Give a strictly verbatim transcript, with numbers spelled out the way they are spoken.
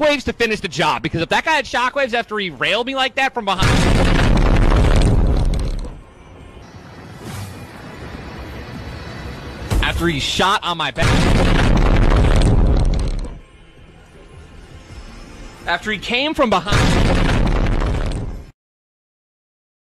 shockwaves to finish the job, because if that guy had shockwaves after he railed me like that from behind... After he shot on my back... After he came from behind...